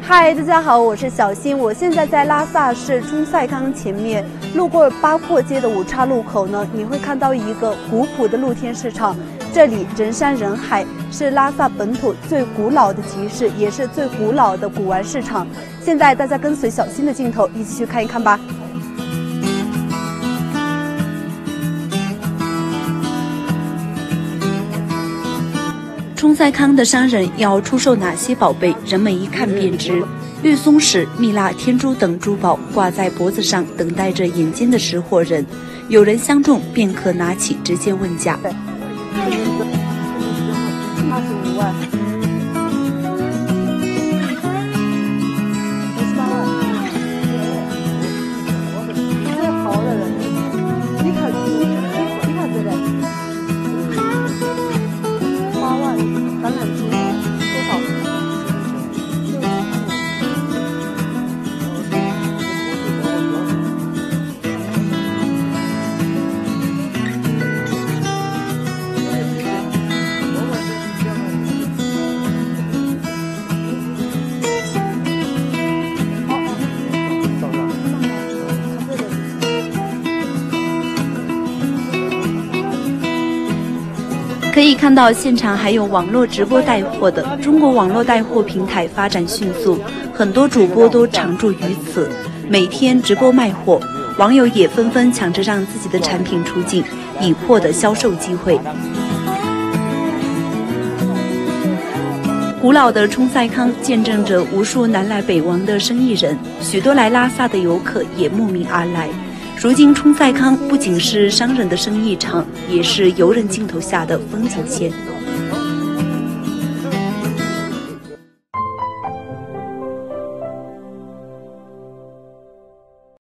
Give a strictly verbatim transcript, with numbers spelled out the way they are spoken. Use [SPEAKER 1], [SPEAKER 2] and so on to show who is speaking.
[SPEAKER 1] 嗨，大家好，我是小新，我现在在拉萨市中赛康前面，路过八廓街的五岔路口呢，你会看到一个古朴的露天市场，这里人山人海，是拉萨本土最古老的集市，也是最古老的古玩市场。现在大家跟随小新的镜头一起去看一看吧。中赛康的商人要出售哪些宝贝，人们一看便知。绿松石、蜜蜡、天珠等珠宝挂在脖子上，等待着眼尖的识货人。有人相中，便可拿起直接问价。二十五万。最好的人，你看，你你看这个。八万，橄榄枝多少？可以看到现场还有网络直播带货的。中国网络带货平台发展迅速，很多主播都常驻于此，每天直播卖货，网友也纷纷抢着让自己的产品出镜，以获得销售机会。古老的冲赛康见证着无数南来北往的生意人，许多来拉萨的游客也慕名而来。如今冲赛康不仅是商人的生意场，也是游人镜头下的风景线。